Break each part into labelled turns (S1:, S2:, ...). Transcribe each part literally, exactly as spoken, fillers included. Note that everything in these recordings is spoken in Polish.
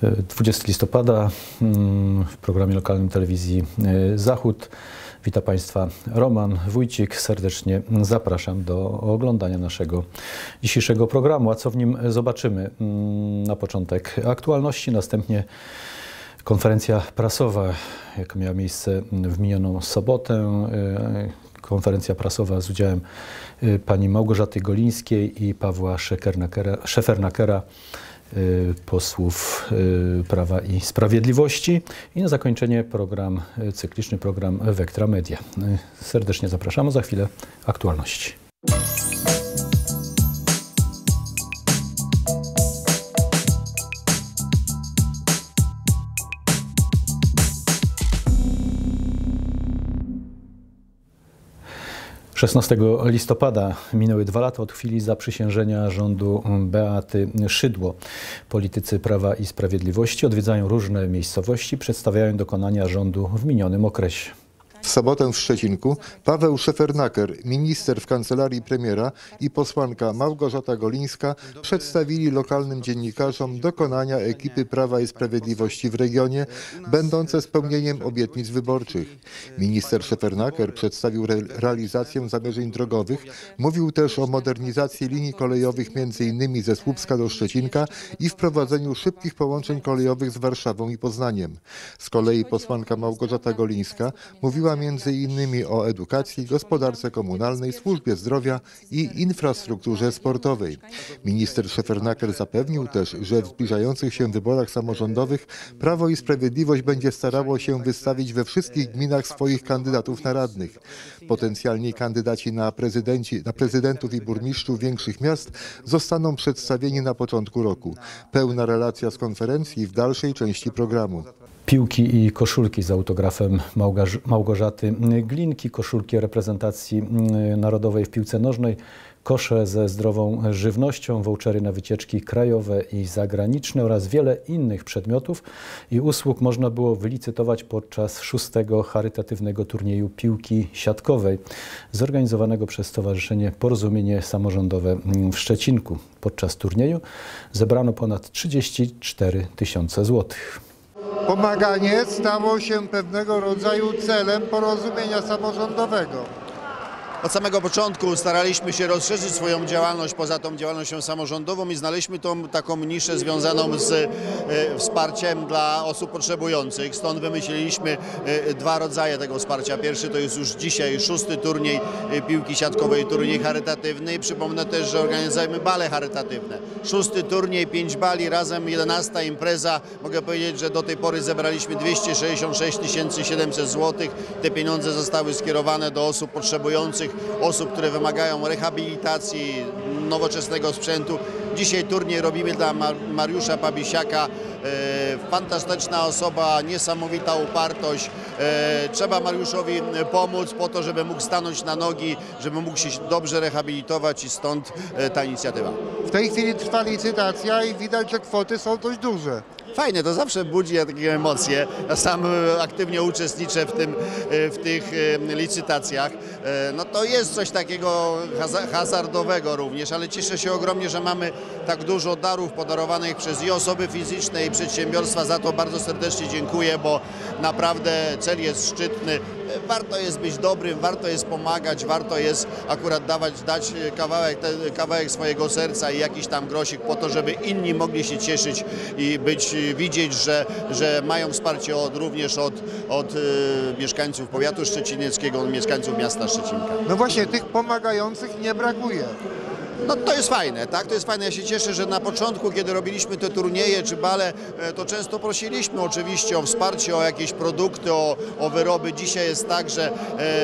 S1: dwudziestego listopada w programie lokalnym telewizji Zachód. Witam Państwa, Roman Wójcik. Serdecznie zapraszam do oglądania naszego dzisiejszego programu. A co w nim zobaczymy? Na początek aktualności, następnie konferencja prasowa, jaka miała miejsce w minioną sobotę. Konferencja prasowa z udziałem pani Małgorzaty Golińskiej i Pawła Szefernakera, posłów Prawa i Sprawiedliwości. I na zakończenie program cykliczny, program Vectra Media. Serdecznie zapraszamy, za chwilę aktualności. szesnastego listopada minęły dwa lata od chwili zaprzysiężenia rządu Beaty Szydło. Politycy Prawa i Sprawiedliwości odwiedzają różne miejscowości, przedstawiają dokonania rządu w minionym okresie.
S2: W sobotę w Szczecinku Paweł Szefernaker, minister w kancelarii premiera, i posłanka Małgorzata Golińska przedstawili lokalnym dziennikarzom dokonania ekipy Prawa i Sprawiedliwości w regionie, będące spełnieniem obietnic wyborczych. Minister Szefernaker przedstawił re realizację zamierzeń drogowych, mówił też o modernizacji linii kolejowych między innymi ze Słupska do Szczecinka i wprowadzeniu szybkich połączeń kolejowych z Warszawą i Poznaniem. Z kolei posłanka Małgorzata Golińska mówiła między innymi o edukacji, gospodarce komunalnej, służbie zdrowia i infrastrukturze sportowej. Minister Szefernaker zapewnił też, że w zbliżających się wyborach samorządowych Prawo i Sprawiedliwość będzie starało się wystawić we wszystkich gminach swoich kandydatów na radnych. Potencjalni kandydaci na, prezydenci, na prezydentów i burmistrzów większych miast zostaną przedstawieni na początku roku. Pełna relacja z konferencji w dalszej części programu.
S1: Piłki i koszulki z autografem Małgorzaty Glinki, koszulki reprezentacji narodowej w piłce nożnej, kosze ze zdrową żywnością, vouchery na wycieczki krajowe i zagraniczne oraz wiele innych przedmiotów i usług można było wylicytować podczas szóstego charytatywnego turnieju piłki siatkowej zorganizowanego przez Stowarzyszenie Porozumienie Samorządowe w Szczecinku. Podczas turnieju zebrano ponad trzydzieści cztery tysiące złotych.
S2: Pomaganie stało się pewnego rodzaju celem porozumienia samorządowego.
S3: Od samego początku staraliśmy się rozszerzyć swoją działalność poza tą działalnością samorządową i znaleźliśmy tą taką niszę związaną z e, wsparciem dla osób potrzebujących. Stąd wymyśliliśmy e, dwa rodzaje tego wsparcia. Pierwszy to jest już dzisiaj szósty turniej e, piłki siatkowej, turniej charytatywny. Przypomnę też, że organizujemy bale charytatywne. Szósty turniej, pięć bali, razem jedenasta impreza. Mogę powiedzieć, że do tej pory zebraliśmy dwieście sześćdziesiąt sześć tysięcy siedemset złotych. Te pieniądze zostały skierowane do osób potrzebujących, osób, które wymagają rehabilitacji, nowoczesnego sprzętu. Dzisiaj turniej robimy dla Mariusza Pabisiaka. E, fantastyczna osoba, niesamowita upartość. E, trzeba Mariuszowi pomóc po to, żeby mógł stanąć na nogi, żeby mógł się dobrze rehabilitować i stąd e, ta inicjatywa.
S2: W tej chwili trwa licytacja i widać, że kwoty są dość duże.
S3: Fajnie, to zawsze budzi takie emocje. Ja sam aktywnie uczestniczę w, tym, w tych licytacjach. No to jest coś takiego hazardowego również, ale cieszę się ogromnie, że mamy tak dużo darów podarowanych przez i osoby fizyczne, i przedsiębiorstwa. Za to bardzo serdecznie dziękuję, bo naprawdę cel jest szczytny. Warto jest być dobrym, warto jest pomagać, warto jest akurat dawać, dać kawałek, kawałek swojego serca i jakiś tam grosik po to, żeby inni mogli się cieszyć i być, widzieć, że, że mają wsparcie od, również od, od y, mieszkańców powiatu szczecineckiego, od mieszkańców miasta Szczecinka.
S2: No właśnie, tych pomagających nie brakuje.
S3: No to jest fajne, tak? To jest fajne. Ja się cieszę, że na początku, kiedy robiliśmy te turnieje czy bale, to często prosiliśmy oczywiście o wsparcie, o jakieś produkty, o, o wyroby. Dzisiaj jest tak, że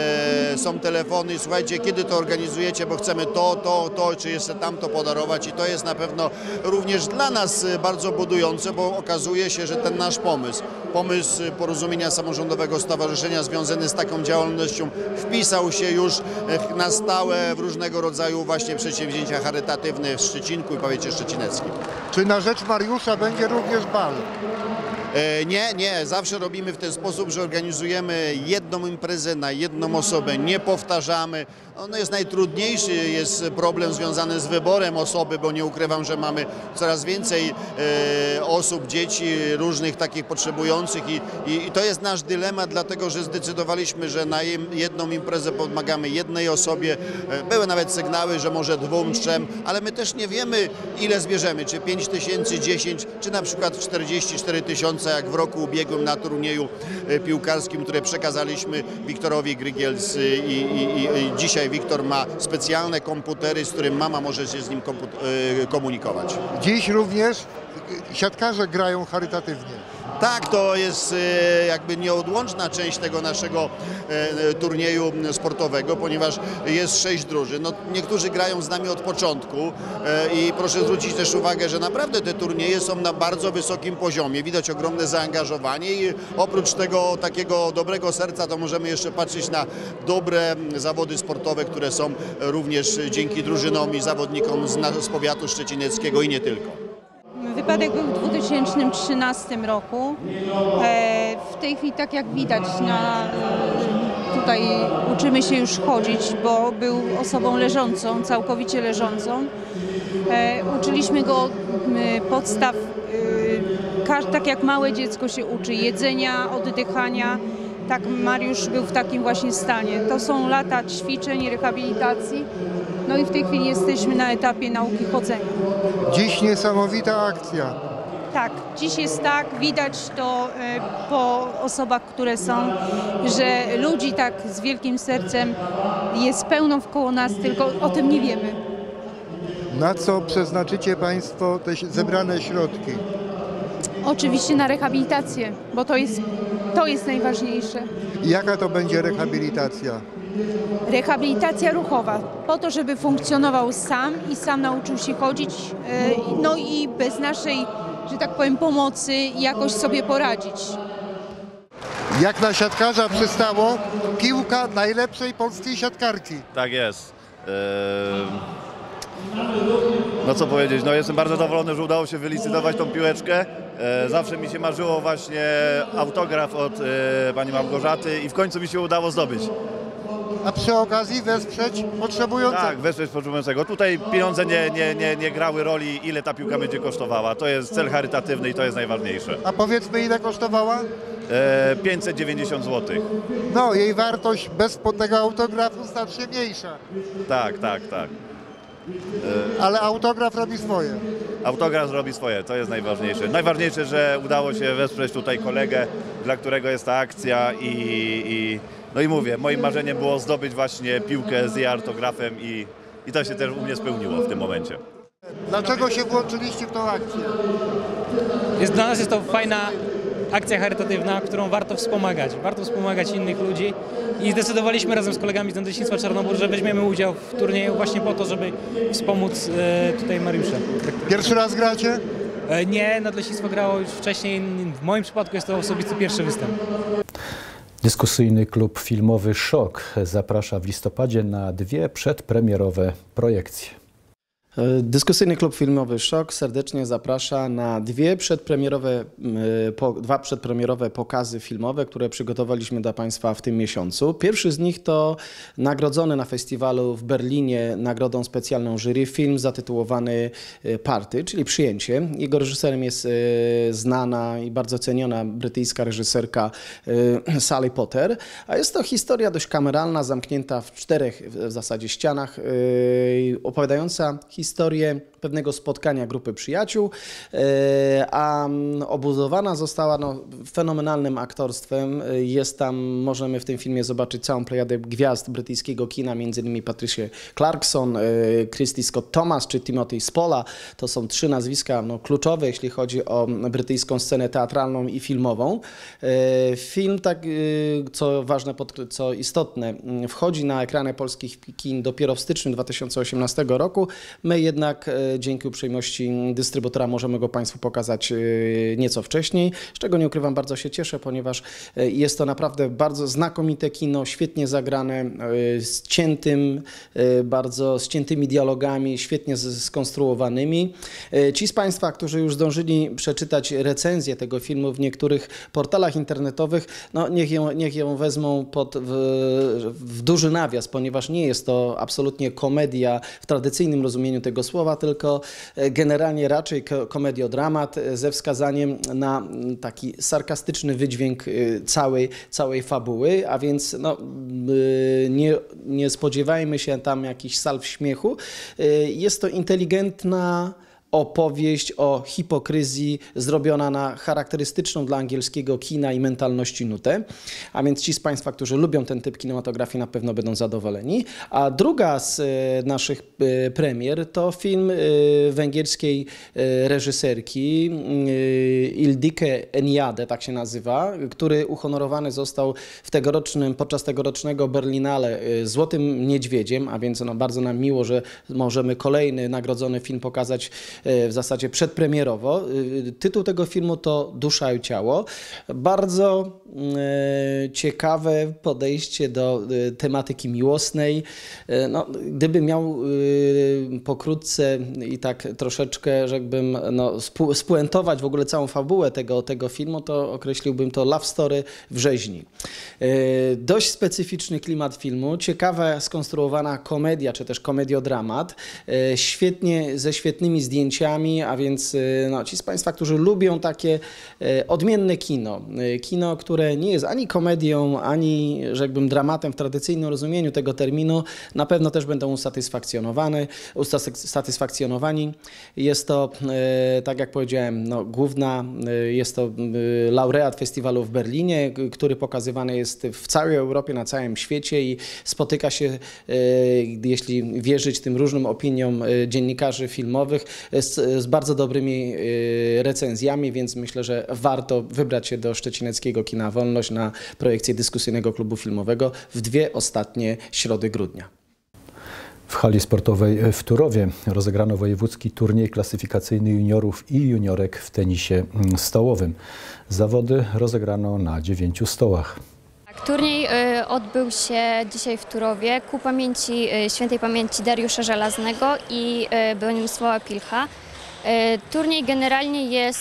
S3: e, są telefony, słuchajcie, kiedy to organizujecie, bo chcemy to, to, to, czy jeszcze tamto podarować i to jest na pewno również dla nas bardzo budujące, bo okazuje się, że ten nasz pomysł, pomysł Porozumienia Samorządowego Stowarzyszenia związany z taką działalnością wpisał się już na stałe w różnego rodzaju właśnie przedsięwzięcia charytatywne w Szczecinku i powiecie szczecineckim.
S2: Czy na rzecz Mariusza będzie również bal?
S3: Nie, nie, zawsze robimy w ten sposób, że organizujemy jedną imprezę na jedną osobę, nie powtarzamy. Ono jest najtrudniejszy, jest problem związany z wyborem osoby, bo nie ukrywam, że mamy coraz więcej e, osób, dzieci różnych takich potrzebujących i, i, i to jest nasz dylemat, dlatego że zdecydowaliśmy, że na jedną imprezę pomagamy jednej osobie. Były nawet sygnały, że może dwóm, trzem, ale my też nie wiemy, ile zbierzemy, czy pięć tysięcy, dziesięć, czy na przykład czterdzieści cztery tysiące, jak w roku ubiegłym na turnieju piłkarskim, które przekazaliśmy Wiktorowi Grygiels i, i, i, i dzisiaj Wiktor ma specjalne komputery, z którym mama może się z nim komunikować.
S2: Dziś również siatkarze grają charytatywnie.
S3: Tak, to jest jakby nieodłączna część tego naszego turnieju sportowego, ponieważ jest sześć drużyn. No, niektórzy grają z nami od początku i proszę zwrócić też uwagę, że naprawdę te turnieje są na bardzo wysokim poziomie. Widać ogromne zaangażowanie i oprócz tego takiego dobrego serca to możemy jeszcze patrzeć na dobre zawody sportowe, które są również dzięki drużynom i zawodnikom z, z powiatu szczecineckiego i nie tylko.
S4: Wypadek był w dwa tysiące trzynastym roku. W tej chwili, tak jak widać, na, tutaj uczymy się już chodzić, bo był osobą leżącą, całkowicie leżącą. Uczyliśmy go podstaw, tak jak małe dziecko się uczy, jedzenia, oddychania. Tak Mariusz był w takim właśnie stanie. To są lata ćwiczeń, rehabilitacji. No i w tej chwili jesteśmy na etapie nauki chodzenia.
S2: Dziś niesamowita akcja.
S4: Tak, dziś jest tak, widać to po osobach, które są, że ludzi tak z wielkim sercem jest pełno wkoło nas, tylko o tym nie wiemy.
S2: Na co przeznaczycie Państwo te zebrane środki?
S4: Oczywiście na rehabilitację, bo to jest, to jest najważniejsze.
S2: Jaka to będzie rehabilitacja?
S4: Rehabilitacja ruchowa, po to, żeby funkcjonował sam i sam nauczył się chodzić, no i bez naszej, że tak powiem, pomocy jakoś sobie poradzić.
S2: Jak na siatkarza przystało, piłka najlepszej polskiej siatkarki.
S5: Tak jest. Eee... No co powiedzieć, no jestem bardzo zadowolony, że udało się wylicytować tą piłeczkę. E, zawsze mi się marzyło właśnie autograf od e, pani Małgorzaty i w końcu mi się udało zdobyć.
S2: A przy okazji wesprzeć potrzebującego.
S5: Tak, wesprzeć potrzebującego. Tutaj pieniądze nie, nie, nie, nie grały roli, ile ta piłka będzie kosztowała. To jest cel charytatywny i to jest najważniejsze.
S2: A powiedzmy, ile kosztowała?
S5: E, pięćset dziewięćdziesiąt złotych.
S2: No, jej wartość bez tego autografu znacznie mniejsza.
S5: Tak, tak, tak.
S2: Ale autograf robi swoje.
S5: Autograf robi swoje, to jest najważniejsze. Najważniejsze, że udało się wesprzeć tutaj kolegę, dla którego jest ta akcja i, i no i mówię, moim marzeniem było zdobyć właśnie piłkę z jej autografem i, i to się też u mnie spełniło w tym momencie.
S2: Dlaczego się włączyliście w tą akcję?
S6: Jest, dla nas jest to fajna akcja charytatywna, którą warto wspomagać. Warto wspomagać innych ludzi i zdecydowaliśmy razem z kolegami z Nadleśnictwa Czarnobór, że weźmiemy udział w turnieju właśnie po to, żeby wspomóc e, tutaj Mariusza.
S2: Pierwszy raz gracie?
S6: E, nie, Nadleśnictwo grało już wcześniej. W moim przypadku jest to osobisty pierwszy występ.
S1: Dyskusyjny klub filmowy Szok zaprasza w listopadzie na dwie przedpremierowe projekcje.
S7: Dyskusyjny klub filmowy Szok serdecznie zaprasza na dwie przedpremierowe, po, dwa przedpremierowe pokazy filmowe, które przygotowaliśmy dla Państwa w tym miesiącu. Pierwszy z nich to nagrodzony na festiwalu w Berlinie nagrodą specjalną jury film zatytułowany Party, czyli Przyjęcie. Jego reżyserem jest znana i bardzo ceniona brytyjska reżyserka Sally Potter, a jest to historia dość kameralna, zamknięta w czterech w zasadzie ścianach, opowiadająca historię historię pewnego spotkania grupy przyjaciół, a obudowana została no, fenomenalnym aktorstwem. Jest tam, możemy w tym filmie zobaczyć całą plejadę gwiazd brytyjskiego kina, między innymi Patricia Clarkson, Christy Scott Thomas czy Timothy Spola. To są trzy nazwiska no, kluczowe, jeśli chodzi o brytyjską scenę teatralną i filmową. Film, tak, co ważne, co istotne, wchodzi na ekrany polskich kin dopiero w styczniu dwa tysiące osiemnastego roku. My jednak dzięki uprzejmości dystrybutora możemy go Państwu pokazać nieco wcześniej, z czego nie ukrywam, bardzo się cieszę, ponieważ jest to naprawdę bardzo znakomite kino, świetnie zagrane, z ciętym, bardzo z ciętymi dialogami, świetnie skonstruowanymi. Ci z Państwa, którzy już zdążyli przeczytać recenzję tego filmu w niektórych portalach internetowych, no niech ją, niech ją wezmą pod, w, w duży nawias, ponieważ nie jest to absolutnie komedia w tradycyjnym rozumieniu tego słowa, tylko generalnie raczej komediodramat ze wskazaniem na taki sarkastyczny wydźwięk całej, całej fabuły, a więc no, nie, nie spodziewajmy się tam jakichś salw śmiechu. Jest to inteligentna opowieść o hipokryzji zrobiona na charakterystyczną dla angielskiego kina i mentalności nutę, a więc ci z Państwa, którzy lubią ten typ kinematografii, na pewno będą zadowoleni. A druga z naszych premier to film węgierskiej reżyserki Ildike Eniade, tak się nazywa, który uhonorowany został w tegorocznym, podczas tegorocznego Berlinale Złotym Niedźwiedziem, a więc no, bardzo nam miło, że możemy kolejny nagrodzony film pokazać w zasadzie przedpremierowo. Tytuł tego filmu to Dusza i ciało. Bardzo e, ciekawe podejście do e, tematyki miłosnej. E, no, gdybym miał e, pokrótce i tak troszeczkę, rzekłbym, no, spu, spuentować w ogóle całą fabułę tego, tego filmu, to określiłbym to love story w rzeźni. E, dość specyficzny klimat filmu, ciekawa skonstruowana komedia, czy też komediodramat, e, świetnie, ze świetnymi zdjęciami, a więc no, ci z Państwa, którzy lubią takie e, odmienne kino, e, kino, które nie jest ani komedią, ani, rzekłbym, dramatem w tradycyjnym rozumieniu tego terminu, na pewno też będą usatysfakcjonowane, usatysfakcjonowani. Jest to, e, tak jak powiedziałem, no, główna, e, jest to e, laureat festiwalu w Berlinie, który pokazywany jest w całej Europie, na całym świecie i spotyka się, e, jeśli wierzyć tym różnym opiniom e, dziennikarzy filmowych, z, z bardzo dobrymi y, recenzjami, więc myślę, że warto wybrać się do szczecineckiego Kina Wolność na projekcję dyskusyjnego klubu filmowego w dwie ostatnie środy grudnia.
S1: W hali sportowej w Turowie rozegrano wojewódzki turniej klasyfikacyjny juniorów i juniorek w tenisie stołowym. Zawody rozegrano na dziewięciu stołach.
S8: Turniej y, odbył się dzisiaj w Turowie ku pamięci, y, świętej pamięci Dariusza Żelaznego i y, Bronisława Pilcha. Y, turniej generalnie jest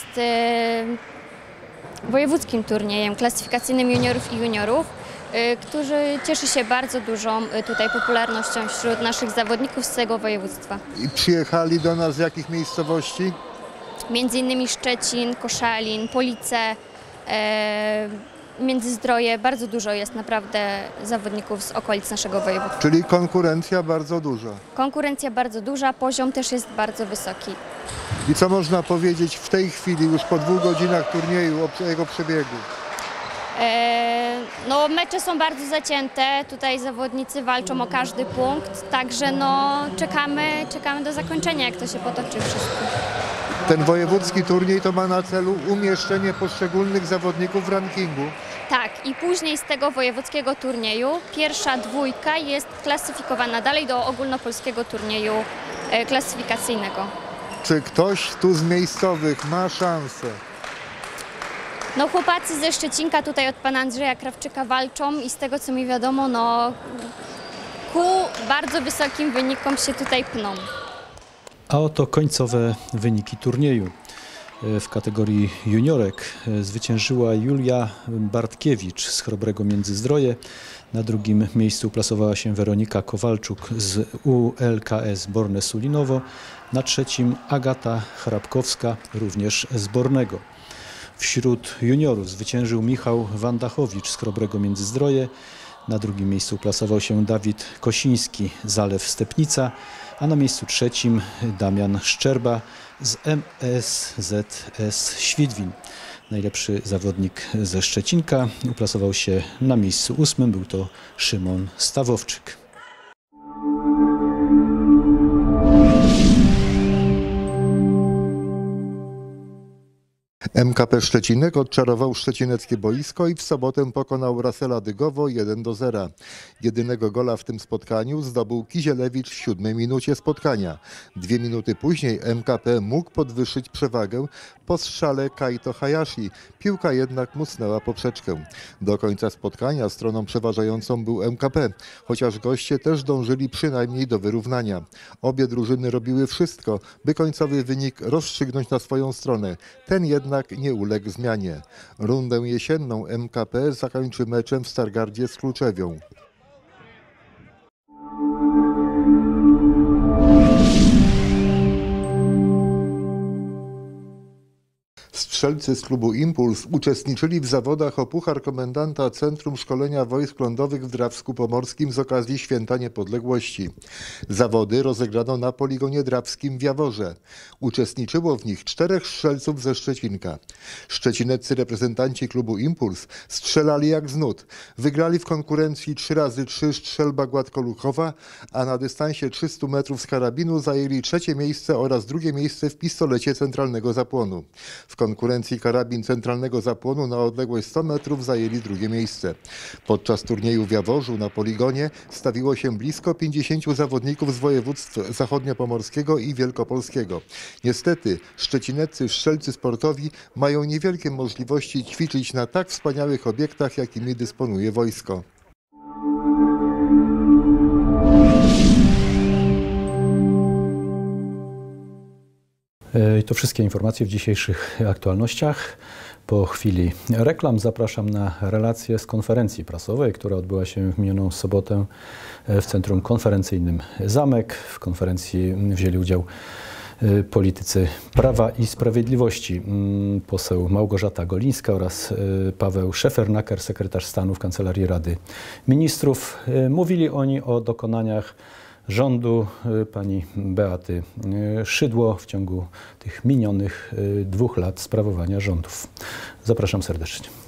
S8: y, wojewódzkim turniejem klasyfikacyjnym juniorów i juniorów, y, który cieszy się bardzo dużą y, tutaj popularnością wśród naszych zawodników z całego województwa.
S2: I przyjechali do nas z jakich miejscowości?
S8: Między innymi Szczecin, Koszalin, Police, y, Międzyzdroje, bardzo dużo jest naprawdę zawodników z okolic naszego województwa.
S2: Czyli konkurencja bardzo duża.
S8: Konkurencja bardzo duża, poziom też jest bardzo wysoki.
S2: I co można powiedzieć w tej chwili, już po dwóch godzinach turnieju, o jego przebiegu?
S8: E, no, mecze są bardzo zacięte, tutaj zawodnicy walczą o każdy punkt, także no, czekamy, czekamy do zakończenia, jak to się potoczy wszystko.
S2: Ten wojewódzki turniej to ma na celu umieszczenie poszczególnych zawodników w rankingu.
S8: Tak, i później z tego wojewódzkiego turnieju pierwsza dwójka jest klasyfikowana dalej do ogólnopolskiego turnieju e, klasyfikacyjnego.
S2: Czy ktoś tu z miejscowych ma szansę?
S8: No, chłopacy ze Szczecinka tutaj od pana Andrzeja Krawczyka walczą i z tego co mi wiadomo, no ku bardzo wysokim wynikom się tutaj pną.
S1: A oto końcowe wyniki turnieju. W kategorii juniorek zwyciężyła Julia Bartkiewicz z Chrobrego Międzyzdroje. Na drugim miejscu plasowała się Weronika Kowalczuk z U L K S Borne Sulinowo. Na trzecim Agata Hrabkowska, również z Bornego. Wśród juniorów zwyciężył Michał Wandachowicz z Chrobrego Międzyzdroje. Na drugim miejscu plasował się Dawid Kosiński, Zalew Stepnica, a na miejscu trzecim Damian Szczerba z M S Z S Świdwin. Najlepszy zawodnik ze Szczecinka uplasował się na miejscu ósmym, był to Szymon Stawowczyk.
S2: M K P Szczecinek odczarował szczecineckie boisko i w sobotę pokonał Rasela Dygowo jeden do zera. Jedynego gola w tym spotkaniu zdobył Kizielewicz w siódmej minucie spotkania. Dwie minuty później M K P mógł podwyższyć przewagę po strzale Kaito Hayashi. Piłka jednak musnęła poprzeczkę. Do końca spotkania stroną przeważającą był M K P, chociaż goście też dążyli przynajmniej do wyrównania. Obie drużyny robiły wszystko, by końcowy wynik rozstrzygnąć na swoją stronę. Ten jednak nie uległ zmianie. Rundę jesienną M K P zakończy meczem w Stargardzie z Kluczewią. Strzelcy z klubu Impuls uczestniczyli w zawodach o Puchar Komendanta Centrum Szkolenia Wojsk Lądowych w Drawsku Pomorskim z okazji Święta Niepodległości. Zawody rozegrano na poligonie drawskim w Jaworze. Uczestniczyło w nich czterech strzelców ze Szczecinka. Szczecineccy reprezentanci klubu Impuls strzelali jak z nut. Wygrali w konkurencji trzy razy trzy strzelba gładkoluchowa, a na dystansie trzystu metrów z karabinu zajęli trzecie miejsce oraz drugie miejsce w pistolecie centralnego zapłonu. W konkurencji karabin centralnego zapłonu na odległość stu metrów zajęli drugie miejsce. Podczas turnieju w Jaworzu na poligonie stawiło się blisko pięćdziesięciu zawodników z województw zachodniopomorskiego i wielkopolskiego. Niestety szczecineccy strzelcy sportowi mają niewielkie możliwości ćwiczyć na tak wspaniałych obiektach, jakimi dysponuje wojsko.
S1: I to wszystkie informacje w dzisiejszych aktualnościach. Po chwili reklam zapraszam na relację z konferencji prasowej, która odbyła się w minioną sobotę w Centrum Konferencyjnym Zamek. W konferencji wzięli udział politycy Prawa i Sprawiedliwości, poseł Małgorzata Golińska oraz Paweł Szefernaker, sekretarz stanu w Kancelarii Rady Ministrów. Mówili oni o dokonaniach rządu pani Beaty Szydło w ciągu tych minionych dwóch lat sprawowania rządów. Zapraszam serdecznie.